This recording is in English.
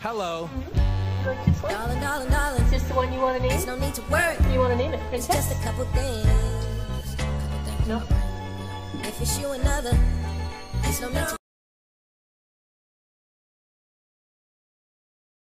Hello. Darling, darling, darling. Is this the one you want to name? There's no need to worry. You want to name it It's Princess? just a couple things. No. If it's you another, there's no need to